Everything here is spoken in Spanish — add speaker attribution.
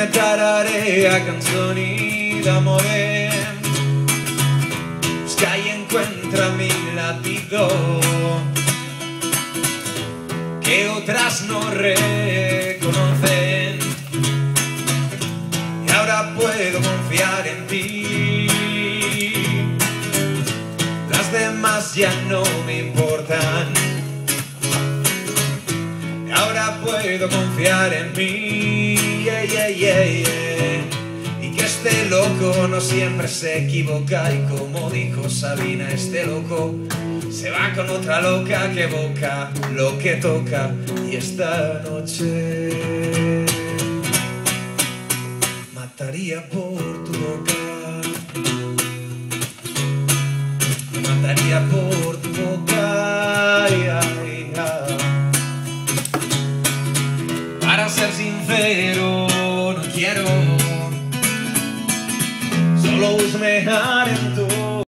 Speaker 1: Una tararea canzoni d'amore, busca y encuentra mi latido que otras no reconocen, y ahora puedo confiar en ti. Las demás ya no me importan, y ahora puedo confiar en mí. Y que este loco no siempre se equivoca, y como dijo Sabina, este loco se va con otra loca que evoca lo que toca. Y esta noche mataría por tu boca, mataría por tu boca. Ay, ay, ay. Para ser sincero, no quiero solo husmear en tu